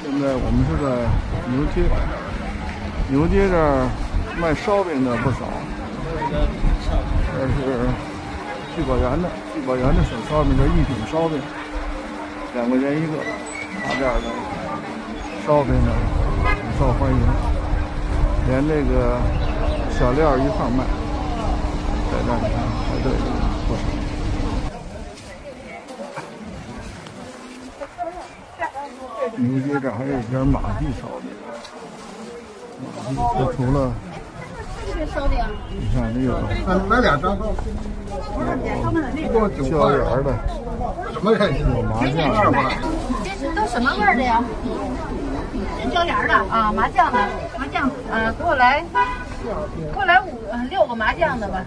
现在我们是在牛街，牛街这儿卖烧饼的不少，这是聚宝源的，聚宝源的手烧饼叫一品烧饼，2块钱一个。他这儿的烧饼呢很受欢迎，连这个小料一块卖，在这儿你看排队不少。 牛街这儿还有一家马记烧饼，这除了烧饼， 你看这有来2张， 椒盐的， 什么菜？ 有麻酱的， 这都什么味儿的呀？椒盐的啊，麻酱的，麻酱给我来6个麻酱的吧。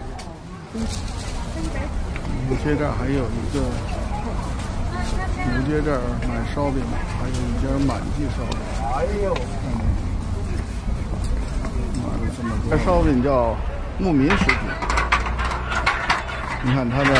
牛街这儿还有一个。 牛街这儿买烧饼，还有一家满记烧饼。哎呦，买了这么多。这烧饼叫牧民食品，你看它这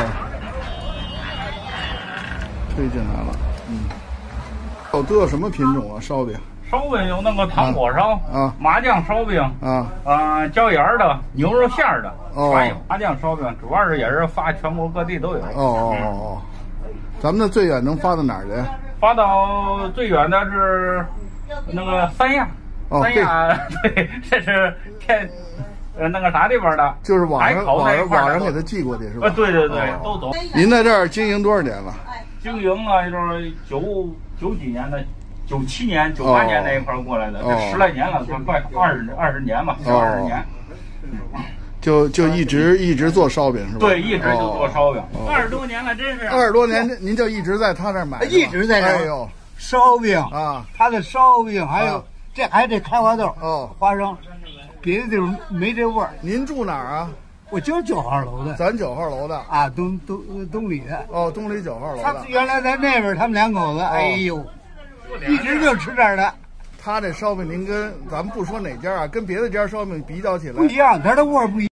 推进来了。哦，都有什么品种啊？烧饼？ 烧饼有那个糖火烧啊， 麻酱烧饼椒盐的、牛肉馅的，全有。麻酱烧饼主要是也是发全国各地都有。 哦。 咱们的最远能发到哪儿去？ 发到最远的是那个三亚，三亚对，这是那个啥地方的， 就是网上给他寄过去是吧？ 对，都懂。 您在这儿经营多少年了？ 经营啊，就是九几年的，97年、98年那一块过来的，这10来年了，快20年吧，20年。 就一直做烧饼是吧？ 对，一直就做烧饼，20多年了，真是 20多年，您就一直在他那儿买， 一直在这儿。哎呦，烧饼啊，他的烧饼还有这还得开花豆花生，别的地方没这味儿。 您住哪儿啊？ 我就是9号楼的， 咱9号楼的啊，东里的。 哦，东里9号楼的。 他原来在那边，他们2口子，哎呦，一直就吃这儿的。 他这烧饼，您跟咱们不说哪家啊，跟别的家烧饼比较起来不一样，它的味儿不一样。